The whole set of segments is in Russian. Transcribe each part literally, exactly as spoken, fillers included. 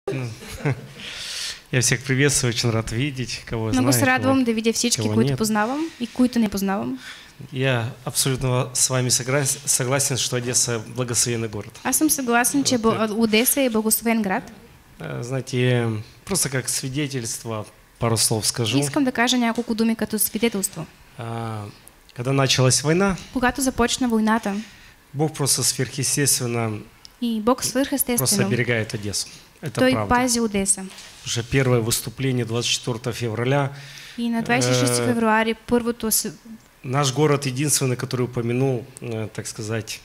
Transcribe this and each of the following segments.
Я всех приветствую, очень рад видеть, кого знаю. Много се радвам да видя всички, които познавам и които не познавам. Я абсолютно с вами согласен, что Одесса благословенный город. Аз съм съгласен, че Одеса е благословен град. Знаете, просто как свидетельство, пару слов скажу. Искам да кажа няколко думи като свидетелство. Когда началась война, когато започна войната, Бог просто сверхъестественно и Бог свърхъестествено просто оберегает Одессу. Это Той правда. пази Одеса. Уже первое выступление двадцать четвёртого февраля. И на двадесет и шестого февруари първото. Наш город единственный, который упомянул, так сказать,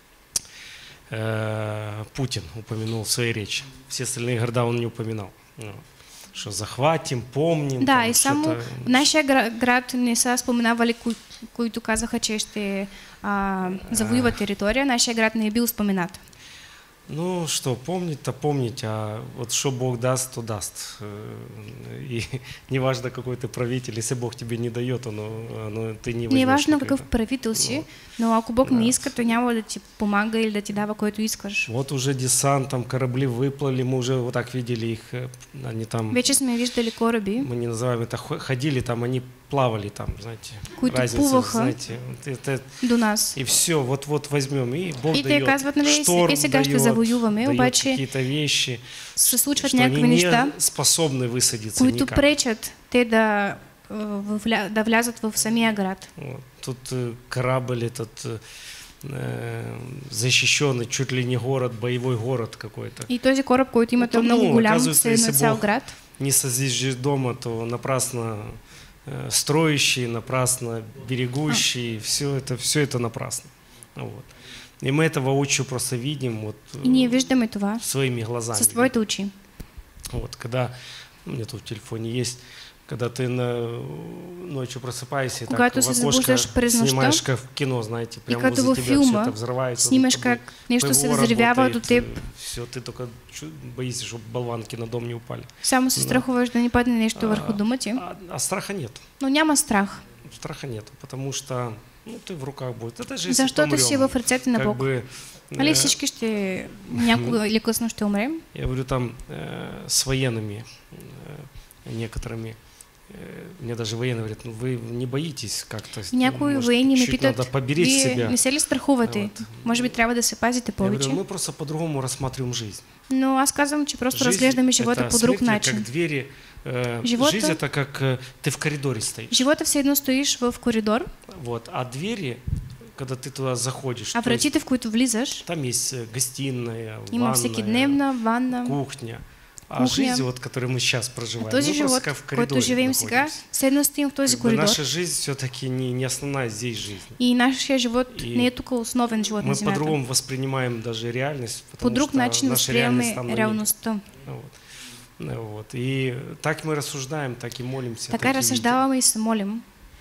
Путин упомянул в своей речи. Все остальные города он не упоминал. Что захватим, помним. Да, там, и само нашия град не са споменавали, кои, които казаха, че ще а, завоюва територия. Нашия град не е бил споменат. Ну, что, помнить-то помнить, а вот что Бог даст, то даст. И не важно, какой ты правитель, если Бог тебе не дает, оно, оно, ты не возьмешь. Не важно какъв правител си, но ако Бог да. не иска, то няма да ти помага или да ти дава, който искаш. Вот уже десант, там корабли выплыли, мы уже вот так видели их, они там... Вече сме виждали кораби. Мы не называем это, ходили там, они плавали там, знаете. Които разница, плуваха знаете, это, до нас. И все, вот-вот возьмем, и Бог и дает, казват, нали, шторм и сега ще завоюваме, обаче какие-то вещи, се случват что някакви они неща, не способны высадиться които никак. пречат те да, да влязат в самия град. Вот. Тут корабль этот защищенный, чуть ли не город, боевой город какой-то. И този кораб, който има, той много голям, се на цял град. Не созиждешь дома, то напрасно строящий, напрасно берегущий, а. все это, все это напрасно. Вот. И мы это воочию просто видим вот, и ние виждаме това своими глазами. С твоите очи. Вот, когда, у меня тут в телефоне есть, когда ты на, ночью просыпаешься и так в окошко снимаешь, как в кино, знаете, прямо возле тебя все это взрывается. Снимаш как нещо се взривява до теб. Все, ты только боишься, чтобы болванки на дом не упали. Само се страхуваш да не падне нещо върху дома ти. А, а страха нет. Но няма страх. Страха нет, потому что ну, ты в руках будет. Это же Защото си в ръцете на Бог. Али всички ще някога или късно ще умрем? Я говорю там э, с военными э, некоторыми. Мне даже военные говорят, ну вы не боитесь как-то? Някои военни ме питат, вие не се ли страхувате? Вот. Може би трябва да се пазите повече? Я говорю, мы просто по-другому рассматриваем жизнь. Но аз казвам, че просто разглеждаме живота по друг начин. Как двери, э, живота, жизнь это как э, ты в коридоре стоишь. Живота все едно стоиш в коридор. Вот, а двери, когда ты туда заходишь, а вратите, в които влизаш, там есть гостиная, има всекидневна ванна, кухня. А жизнь, вот, которую мы сейчас проживаем, а този мы живот, просто в коридоре който живеем сега, седно стоим в този коридор. Наша жизнь все-таки не, не основная здесь жизнь. И нашия живот и не е тук основен живот на земята. Мы по-другому воспринимаем даже реальность, по друг начин възприемаме реалността. Вот. Вот. И так мы рассуждаем, так и молимся. Така разсъждаваме и се молим.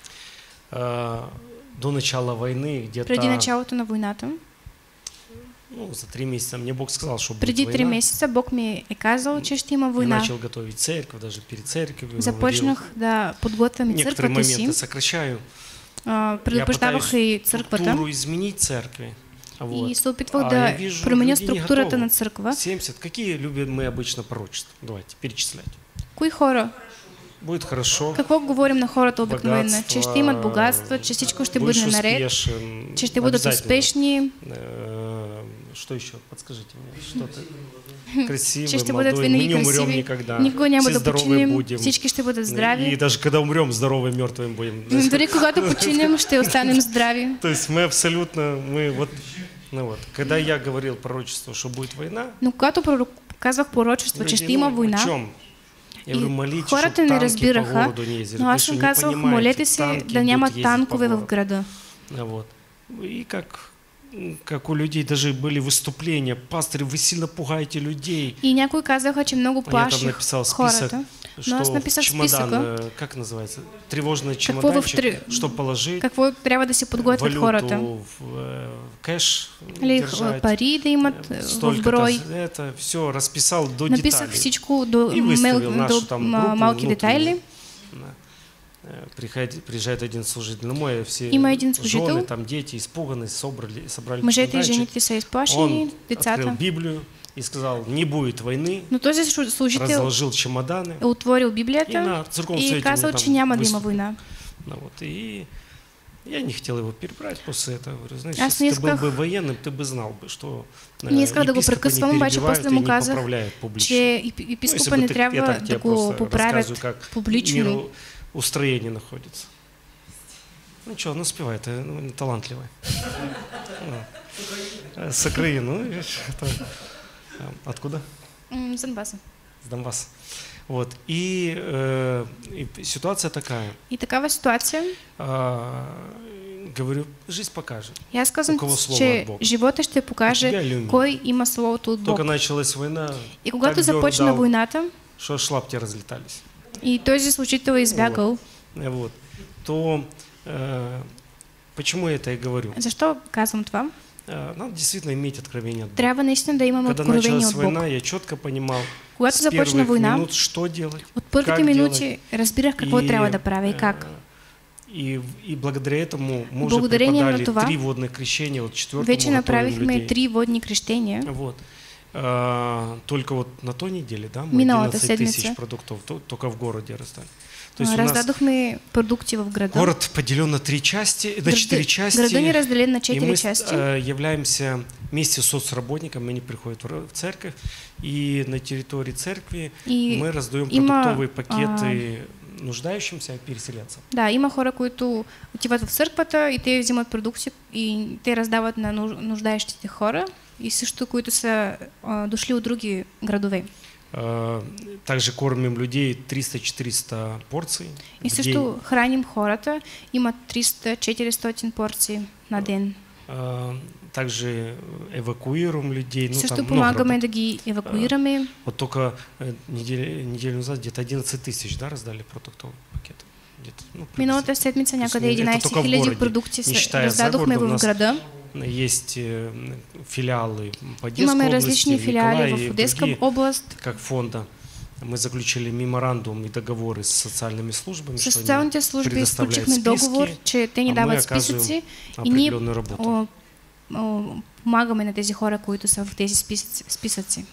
А, до начала войны где-то... Преди началото на войната. Ну, за три месяца мне Бог сказал, что будет Преди война. три месяца Бог ми е казал, че ще има война. Я начал готовить церковь, даже перед церковью. Започнах да подготвям и църквата си. Некоторые моменты сокращаю. Предупреждавах и църквата. Я пытаюсь изменить церкви. Вот. И се опитвах а да променя структурата на църква. семьдесят. Какие любим мы обычно пророчества? Давайте, перечислять. Кои хора? Будет хорошо. Какво говорим на хората обикновено? Че ще имат богатство, че всичко ще бъде наред, че ще бъдат успешни. Что еще? Подскажите мне. Что-то красивое, молодое. Мы не умрем никогда. Никога няма да починем. Всички ще бъдат здрави. И даже когда умрем, здоровые, мертвыми будем. Дори когато починем, ще останем здрави. То есть мы абсолютно, мы вот, ну вот, когда я говорил пророчество, что будет война. Но когато казвах пророчество, че ще има война. Я говорю, молитесь, хората не разбираха, но аз им казвах, молете се да няма танкове в града. Вот. И как как у людей даже были выступления, пастырь, вы сильно пугаете людей. И някои казаха, че много плаших хората. Но аз написах списъка. Как называется? Тревожный чемоданчик, три... что положить. Какво трябва да се подготвят хората. В кэш или держать. Пари да имат в брой. Это все расписал до Написах деталей. Написах всичко до, мел... до малки детайли. Приходит, приезжает один служитель, ну мой, все жены, там дети испуганы, собрали, собрали мъжете и жените са изплашени, децата. Он открыл Библию, и сказал, не будет войны, Но този шу- служител разложил чемоданы. е отворил И Библията на църковном и съвете казал, мне че там няма да има выступил. война. Ну, вот, и я не хотел его перебрать после этого. Говорю, знаешь, Аз если не ты был исках- бы военным, ты бы знал бы, что э, Не исках да го епископа не прекъсвам, обаче перебивают после и му не казах, поправляют публично. че еп- Ну, епископа если бы не ты- я трябва так да тебе го просто поправят рассказываю, как публично. мироустроение находится. Ну что, ну спевай, ты ну, талантливая. Ну, С Украины, ну, видишь, это, а, откуда? М, С Донбаса. С Донбасса. Вот. И, э, и ситуация такая. И такава ситуация. А, говорю, жизнь покажет. И аз казвам, У кого слово че от Бога? живота ще У тебя покаже или у меня? кой има словото от Бог. Только началась война, И когато так дёр започна дал, войната что аж лапти разлетались. и този служител е избягал, Э, Вот. То э, почему я это и говорю? защо казвам това? Э, Надо действительно иметь откровение от Бога. Трябва наистина да имаме Когда откровение началась от Бог. война, я четко понимал, Когато с започна первых война, минут, что делать, от първите как минути делать. разбирах какво И, трябва да правя и э, как. И, и благодаря этому мы уже Благодарение на преподали това, три водных крещения, вот четвертому вече готовим направихме людей. три водни крещения. Вот. А, только вот на той неделе, да, мы Миналата одиннадцать тысяч седмица. продуктов то- только в городе раздали. То А, есть у нас Раздадохме продукти в града. город поделен на три части, на Града- четыре части. Града ни разделен на И четири мы части. э, являемся вместе с соцработниками, они приходят в р- в церковь, и на территории церкви И мы раздаем има, продуктовые пакеты нуждающимся переселенцам. Да, има хора, които отиват в църквата и те взимат продукти и те раздават на нуж- нуждаещите хора и също, които са а, дошли от други градове. Э, Также кормим людей триста-четыреста порций И в день. също храним хората, имат триста-четиристотин порции на ден. Э, Также эвакуируем людей. Ну, Също там много помагаме работы. да ги евакуираме. Вот только э, неделю, неделю назад где-то одиннадцать тысяч, да, раздали продуктовые пакеты. Где-то, ну, Миналата седмица някъде это единайсет только в хиляди городе, продукти не се считая за раздадохме городом. У в нас града. Есть э, филиалы по Одесской Имаме области, различни в филиали Николаеве и в Одеска другие, област. как фонда. Мы заключили меморандум и договоры с социальными службами, С что они социалните служби предоставляют изключихме списки, договор, че те ни а мы дават оказываем списъци и ние определенную работу. о, о, помагаме на тези хора, които са в тези списъци. списъци.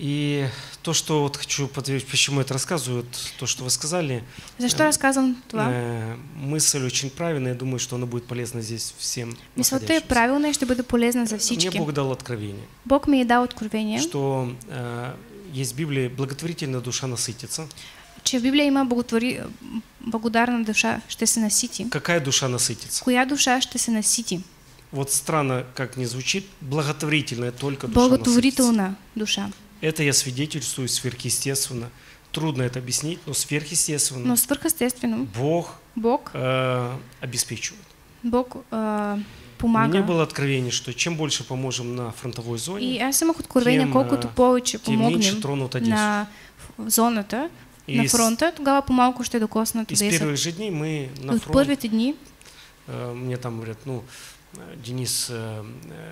И то, что вот хочу подтвердить, почему это рассказываю, вот то, что вы сказали, Защо разказвам това? э, мысль очень правильная, я думаю, что она будет полезна здесь всем Мисълта е находящимся. правилна и ще бъде полезна за Мне всички. Бог дал откровение, Бог ми е дал откровение, что э, есть в Библии благотворительная душа насытится. че в Библия има благотвори... благодарна душа ще се насити. Какая душа насытится? Коя душа ще се насити? Вот странно, как не звучит, благотворительная только душа насытится. Благотворителна душа. Это я свидетельствую сверхъестественно. Трудно это объяснить, но сверхъестественно Но свърхъестествено Бог Бог, э, обеспечивает. Бог а, У меня помага. было откровение, что чем больше поможем на фронтовой И зоне, аз имах откровение, тем, колкото а, повече тем меньше помогнем тронут Одессу. на в- зоната, И на с- фронта, тогава по-малко ще докоснат И с Одеса. первых же дней мы на От фронт, първите дни э, мне там говорят, ну, э, Денис, э, э,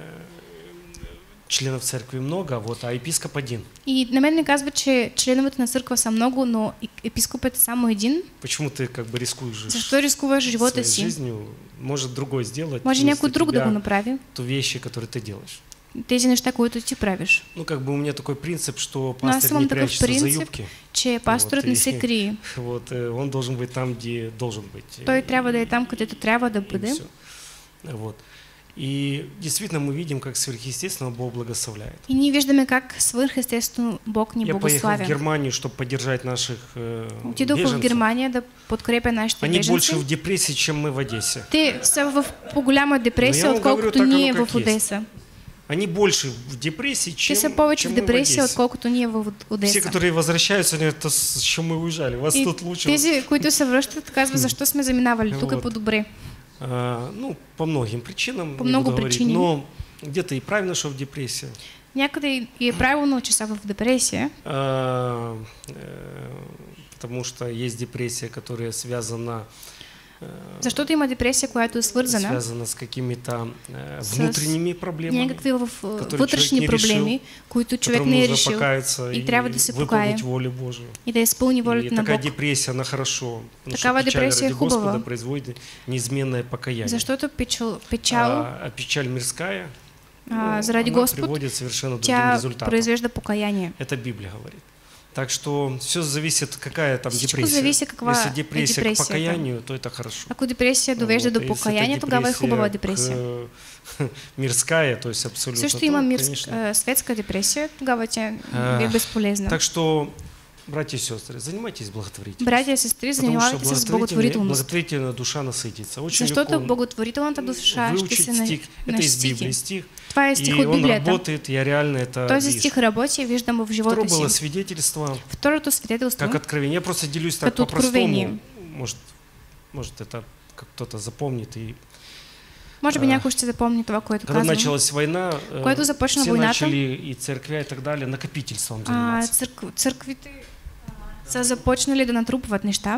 членов церкви много, вот, а епископ один. и на мен ми казва, че членовете на църква са много, но и- епископът е само един. Почему ты как бы рискуешь Защо рискуваш живота своей си? жизнью? Может другой сделать Може вместо някой друг да тебя го направи. ту вещи, которые ты делаешь. Тези неща, които ти правиш. Ну, как бы у меня такой принцип, что Но аз пастор имам не такъв прячется за принцип, юбки. че пасторът Вот, не и- се крие. Вот, э, он должен быть там, где должен быть. Той трябва да е там, където трябва да И бъде. всё. Вот. И действительно мы видим, как сверхъестественно Бог благословляет. И ние виждаме как свърхъестествено Бог ни Я поехал в благославя. Германию, чтобы поддержать наших э, Отидох в беженцев. Германия да подкрепя нашите Они больше беженци. в депрессии, чем мы в Одессе. Те са в по-голяма Но депресия, я вам говорю, отколкото так оно ние как в есть. Одеса. Они больше в депрессии, Те чем, са повече чем в мы в депресия, Одессе. отколкото ние в Все, Одеса. которые возвращаются, они говорят, с чем мы уезжали, вас И тут лучше. тези, които се връщат, казват, защо сме заминавали, тук е Вот. по-добре. А, ну, по многим причинам. По не много буду говорить, причинам. Но где-то и правильно, что в депрессии. Някъде и е правилно, че са в депресия, А, э, потому что есть депрессия, которая связана, э, защото има депресия, която е свързана связана с какими-то э, с внутренними проблемами, някакви в- который вътрешни човек не решил, проблеми, които човек которым не е нужно решил покаяться и трябва да се покае выполнить волю Божию. и да изпълни И волята на такая Бог. депрессия, она хорошо. Потому Такава что печаль депрессия ради Господа хубава. производит неизменное покаяние. Защото печал, печал А, а печаль мирская а, ну, заради она Господ, приводит совершенно другим тя результатам. произвежда покаяние. Это Библия говорит. Так что все зависит, какая там Всичко депрессия. зависи каква Если е депрессия к депресията. покаянию, то это хорошо. Ако депресия довежда Вот. до А если это покаяние, тогава е хубава депресия. к- мирская, то есть абсолютно. Също то, има конечно. мирск, светска депресия, тогава тя А, е безполезна. Так что, братья и сестры, занимайтесь благотворительностью. Братя и сестры, Потому что занимайтесь с благотворительная, благотворителностью. благотворительная душа насытится. Очень Защото легко благотворителната душа ще выучить се на- стих. Это из насити. Библии стих. Това е стих И от он Библията. работает, я реально это Този вижу. стих работи, виждам в живота Второе было си. свидетельство, Второто свидетелство, как откровение. Я просто делюсь так Като по-простому. откровение. Может, может, это как кто-то запомнит. И може би а, някой ще запомни това, което когда казвам. началась война, э, Когато започна все войната, начали, и церквя, и так далее, накопительством а, заниматься. църк, църквите а, са започнали да натрупват неща.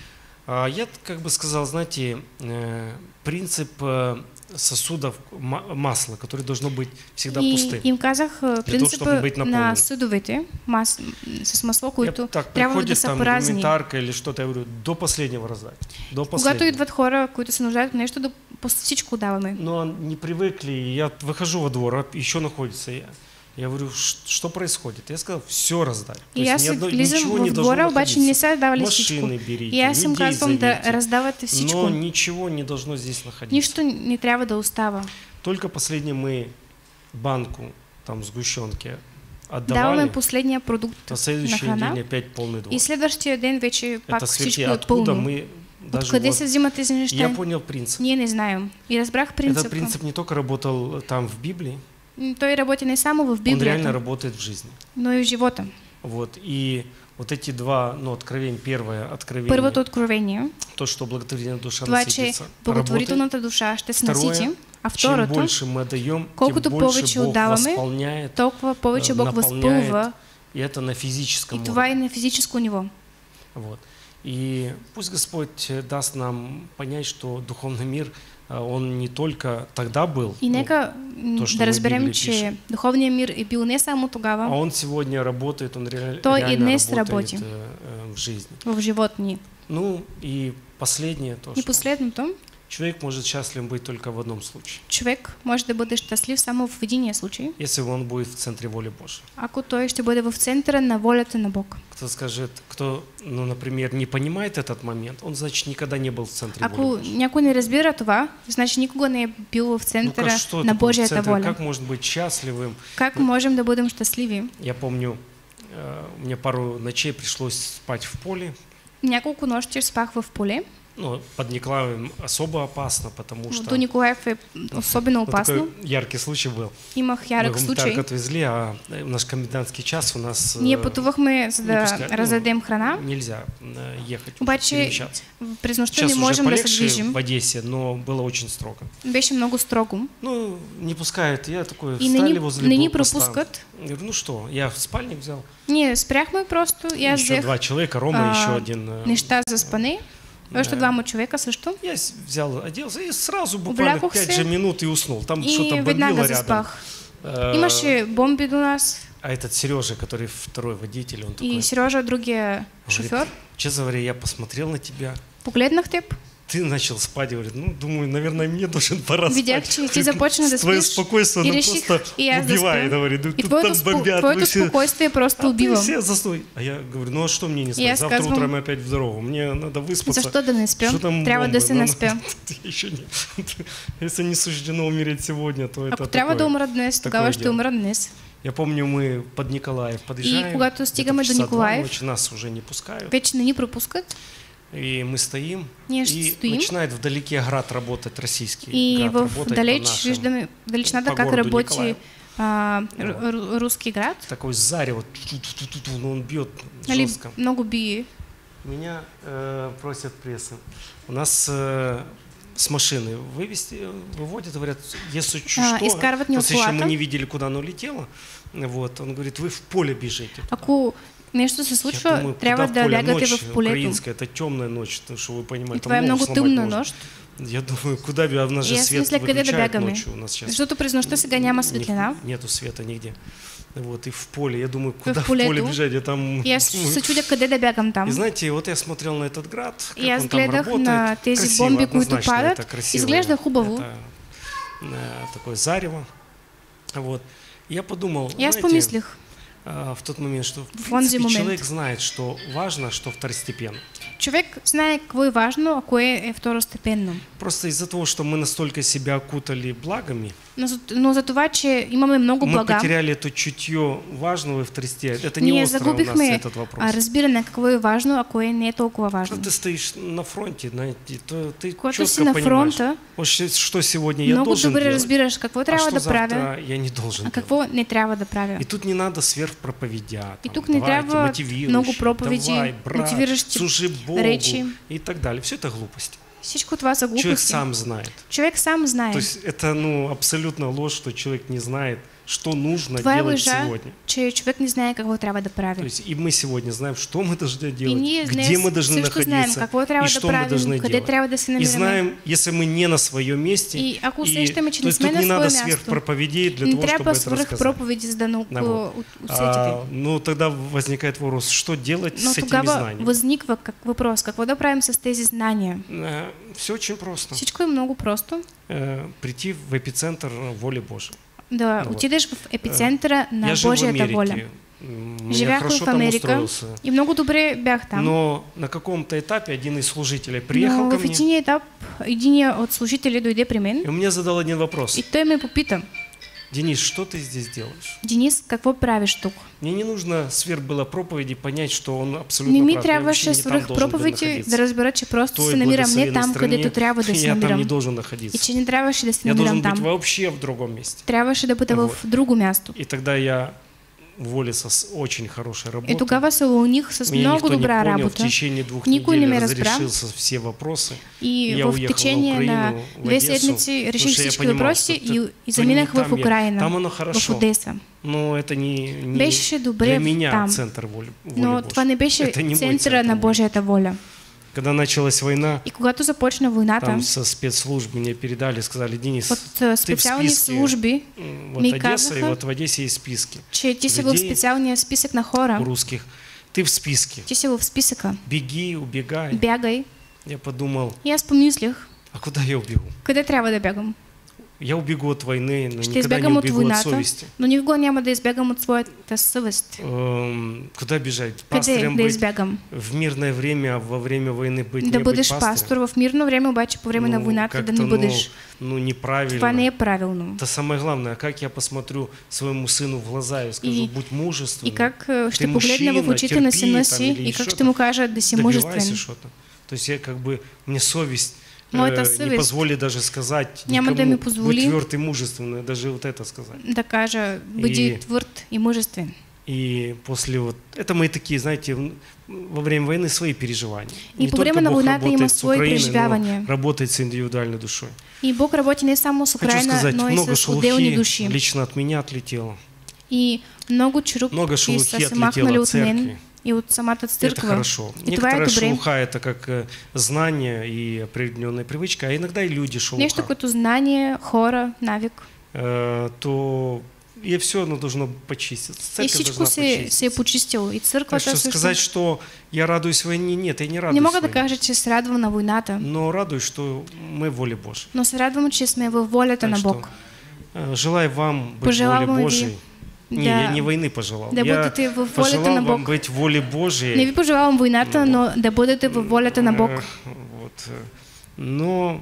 А, Я как бы сказал, знаете, э, принцип э, сосудов ма- масла, которое должно быть всегда И пустым. им казах а, чтобы принципа быть на наполнен. съдовете мас, с масло, Я които так, трябва да приходит са там празни. гуманитарка или что-то, я говорю, до последнего раздать. До Когато последнего. идват хора, които се нуждаят от нещо, да по- всичко даваме. Но не привыкли, и я выхожу во двор, а еще находится я. Я говорю, «Ш- что происходит? Я сказал, все раздать. То И есть аз ни одно- влизам ничего в не должно двора, обаче не находиться. са давали всичко. Машины берите, И аз им людей казвам да зовите, раздавате всичко. но ничего не должно здесь находиться. Нищо не трябва да остава. Только последний мы банку там сгущенки Даваме отдавали, последния продукт на следующий на храна. день опять полный двор. И следващия ден вече пак Это всичко сверхи, е откуда пълно. мы даже Откъде вот- се взимат тези Я неща? понял принцип. Ние не знаем. И разбрах Этот принципа. принцип не только работал там в Библии, М, Той работи не само в он реально Библията, работает в жизни. но и в живота. Вот. И вот эти два, ну, откровения, первое откровение, Първото откровение, то, что благотворительная душа това, че насытится, работает. благотворителната душа ще се Второе, насити, а Чем второто, больше мы отдаем, колкото тем больше повече Бог отдаваме, восполняет, толкова повече э, Бог наполняет, възпълва. и это на физическом И това уровне. е на физическо ниво. Вот. И пусть Господь э, даст нам понять, что духовный мир, э, он не только тогда был, И ну, нека м, то, що да в разберем, Біблії че пише. духовният мир е бил не само а тогава, он сегодня работает, он реаль- То и реально днес работает работи. э, э, в жизни. в живот ни. Ну и последнее то, И что последното, человек может счастлив быть только в одном случае, човек може да бъде щастлив само в единия случай, если он будет в центре воли Божьей. ако той ще бъде в центъра на волята на Бог. Кто скажет, кто, ну, например, не понимает этот момент, он, значит, никогда не был в центре Ако воли Божьей. някой не разбира това, значи никога не е бил в Ну, центъра как, что на такое в Божията центре? воля. Как может быть счастливым? Как можем да бъдем щастливи? Я помню, э, мне пару ночей пришлось спать в поле. Няколко нощи спах в поле. Ну, под Николаевым особо опасно, потому что До Николаев е особено ну, опасно. такой яркий случай был. Имах Мы ярък случай. гуманитарку отвезли, а э, наш комендантский час у нас э, Ние пътувахме, за не да пускают. Ну, раздадем храна. Нельзя э, ехать, Обаче перемещаться. през нощта Сейчас не уже можем да се полегче движим. в Одессе, но было очень строго. Беше много строго. Ну, не пускают. Я такой, И не встали ни, возле не ни блокпоста. пропускат. Я говорю, ну что, я спальник взял. Ние спряхме просто и аз Еще взех два человека, Рома, а, еще один. э, неща за спане. Още Да. двама човека също. Я с- взял, оделся и сразу буквально Облякох пять се же минут и уснул. Там И что-то бомбило веднага рядом. заспах. Э, Имаше бомби до нас. А этот Сережа, который второй водитель, он такой, И Сережа, другия шофьор, честно говоря, я посмотрел на тебя, погледнах теб. ты начал спать, говорит, ну, думаю, наверное, мне должен пора Видях, спать. че ти започна да Твое спиш. спокойствие, И оно реших просто и аз да убивает, спя. говорит, ну, И тут твоето, там спо- бомбят, твоето вы все- спокойствие просто а ты убива. все застой. А я говорю, ну а что мне не спать? Я Завтра сказвам, утром опять в дорогу. Мне надо выспаться. Защо да не спя? Что там Трябва да бомбы? се Ну, наспя. ну, еще не- Если не суждено умереть сегодня, то это Ако трябва такое. да умра днес, такое тогава ще дело. умра днес. Я помню, мы под Николаев подъезжаем. И когато где-то стигаме в до часа два Николаев, ночи, нас уже не пускают. вече не ни пропускат. И мы стоим, Ние и ще стоим. начинает вдалеке град работать российский. И град в работает по далеч нашим, виждаме в далечината по как городу работи Николаев. а, ру- ру- руски град. Такой зарево, ту-ту-ту-ту-ту, но он бьет Нали, жестко. много бие. Меня э, просят прессы. У нас э, с машины вывести, выводят, говорят, если чуть А, что, изкарват ни просто еще мы оплата. не видели, куда оно летело. Вот, он говорит, вы в поле бежите. Ако нещо се Я случва, думаю, трябва куда в да поле? лягате Ночь в полето. украинская, это темная ночь, чтобы вы понимаете. И там това е ногу много сломать тъмна можно. нощ. Я думаю, куда бежать? У нас же И аз свет мисля, къде да выключают бягаме. ночью. У нас сейчас Защото през нощта сега няма светлина. нету света нигде. Вот, и в поле. Я думаю, куда в, полето. поле бежать? Я там... И аз се чудя къде да бягам там. И знаете, вот я смотрел на этот град, как И аз он там гледах работает. на тези Красиво, бомби, които однозначно, падат. это красиво. Изглежда хубаво. Это, э, такое зарево. Вот. Я подумал, Я знаете, помислих а, в тот момент, что в в онзи принципе момент. человек знает, что важно, что второстепенно. Човек знае какво е важно, а кое е второстепенно. Просто из-за того, что мы настолько себя окутали благами, Но, за- но за това, че имаме много мы блага, потеряли это чутье важного и второстепенного. Это не ние остро у нас загубихме этот вопрос. а, разбиране какво е важно, а кое не е толкова важно. Когда ты стоишь на фронте, знаете, то ты Когато четко си на понимаешь, фронта, вот щ- что сегодня я много должен добре делать, разбираш какво а трябва что да завтра правя, я не должен а делать. какво не трябва да правя. И тут не надо сверхпроповедя. И там, тук не давайте, трябва мотивирующие, много проповеди, давай, брат, мотивиращи служи Богу речи. и так далее. Все это глупости. Всичко това са Человек глупости. сам знает. Човек сам знае. То есть это ну, абсолютно ложь, что человек не знает, что нужно Това е делать лъжа, сегодня. че човек не знае какво трябва да То прави. есть и мы сегодня знаем, что мы должны И делать, ние где днес мы должны също знаем находиться какво и трябва да что мы правим, должны къде делать. трябва да се И намираме. знаем, если мы не на своем месте, И ако и, усещаме, че то не есть сме тут на не надо свое място, сверхпроповедей для не того, чтобы трябва это свръх рассказать. проповеди, за да Да, вот. го усетите. А, ну тогда возникает вопрос, что делать Но с этими тогава знаниями? възниква как въпрос, какво да правим с тези знания? Все очень просто. Всичко е много просто. Э, Прийти в эпицентр воли Божьей. Да Вот. отидеш в епицентъра на Я жил в Божията воля. Америке. м, Я Живях хорошо в там Америка устроился. и много добре бях там. Но на каком-то этапе один из служителей приехал Но ко в мне, един етап един от служителите дойде при мен и он мне задал один вопрос. и той ме попита: Денис, что ты здесь делаешь? Денис, какво правиш тук? Мне не нужно сверх было проповеди понять, что он абсолютно Не ми прав. Я вообще трябваше не там свръх должен был проповеди находиться. да разбера, че просто Той се намирам не благословенной там, стране, където трябва да се я там не намирам. должен И находиться. че не трябваше да се Я должен намирам быть там. вообще в другом месте. Трябваше да бъда в Вот. друго място. И тогда я уволился с очень хорошей работы. И тогава се уволних с Меня много никто не добра понял, в работа. течение двух Никой не недель ме разбра. разрешился все вопросы. И Я в уехал течение на на Украину, в две Одессу, седмици реших потому что я всички понимал, въпроси что и, то- и то заминах не в там я. Украина, Там оно в хорошо. Одеса. Но это не, не Беше добре для меня там. центр воли, воли Но Божьей. това не беше Это не мой центъра центр на воли. Божията воля. Когда началась война, И когато започна войната, там со спецслужб мне передали, сказали: Денис, от ты а, в специални списке, служби м, вот ми Одесса, и казаха, вот в Одессе есть списки че ти си в людей, специалния списък на хора, русских. Ты в списке. ти си в списъка, Беги, убегай. бягай. Я подумал, И аз помислих, а куда я убегу? къде трябва да бягам? Я убегу от войны, но Ще никогда не избягам от убегу от войната, совести. но никога няма да избягам от своята съвест. Эм, Куда бежать? Къде Пастырем да быть избягам? в мирное время, а во время войны быть, Да не бъдеш быть пастор пастырем? в мирно време, обаче по време на Ну, войната да как-то, не бъдеш. Ну, ну, неправильно. Това не е правилно. Это самое главное, как я посмотрю своему сыну в глаза и скажу: И- будь мужественным. И как е, ще Ты погледна в мужчина, очите на терпи сина там си или и как еще ще му там. кажа да си Добивайся мужествен. что-то. То есть я как бы, мне совесть Моята э, не съвест позволит даже сказать няма да ми никому, позволи будь тверд и мужественный, даже вот это сказать. Да кажа, бъди И- твърд и мужествен. И после вот, это мои такие, знаете, в- во время войны свои переживания. И Не по только време на Бог войната има работает с свои Украиной, преживявания. но работает с индивидуальной душой. И Бог работи не само с Хочу Украина, сказать, но и много с отделни шелухи души. лично от меня отлетело. И много чурук Много и шелухи са се отлетело махнали от от мен церкви. и от самата Это църква. хорошо. И това е Некоторая добре. шелуха это как э, знание и определенная привычка, а иногда и люди шелуха. Нещо като знание, хора, навик. Э, то и все оно должно почиститься. И Церковь всичко должна се, се е почиститься. почистило. И Так църквата что също. сказать, что я радуюсь войне, нет, я не радуюсь Не мога да войне. кажа, че се радвам на войната, Но радуюсь, что мы в воле Божьей. но се радвам, че сме във волята Так на что, Бог. э, желаю вам быть в Пожелавам воле ви Божьей. Не, да- я не войны пожелал. да я будете във волята пожелал на вам Бог. быть в воле Божьей. Не ви пожелавам войната, но да бъдете във волята на Бог. Э, вот, э, но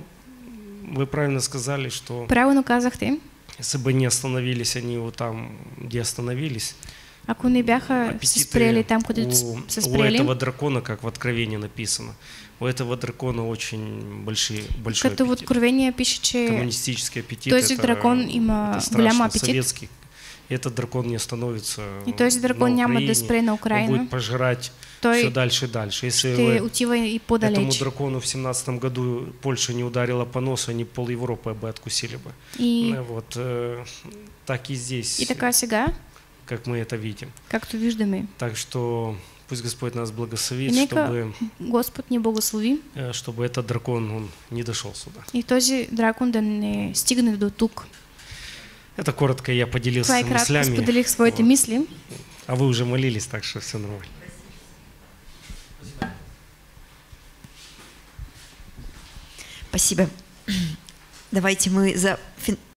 вы правильно сказали, что Правилно казахте, если бы не остановились они вот там, где остановились, ако не бяха се спрели там, където у, се у спрели, этого дракона, как в Откровении написано, у этого дракона очень большие, большой като в аппетит. Откровение пише, че Коммунистический аппетит. този это- дракон има это страшно, голям апетит. советский. И этот дракон не остановится И този дракон на няма Украине. да спре на Он Украина. будет пожирать все Той дальше и дальше. Если ще вы отива и этому по-далеч. дракону в семнадцатом году Польша не ударила по носу, они пол Европы бы откусили бы. И, Ну, вот, э, так и здесь, и така сега, как мы это видим. както виждаме. Так что пусть Господь нас благословит, И нека чтобы, Господ ни благослови э, чтобы этот дракон он не дошел сюда. и този дракон да не стигне до тук. Это коротко я поделился Това е кратко мыслями. споделих своите Вот. мисли. А вы уже молились, так что все нормально. Спасибо. Давайте мы за фин-